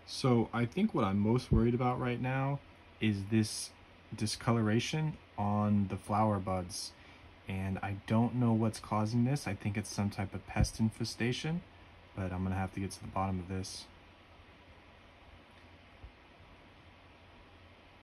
So I think what I'm most worried about right now is this discoloration on the flower buds. And I don't know what's causing this. I think it's some type of pest infestation, but I'm gonna have to get to the bottom of this.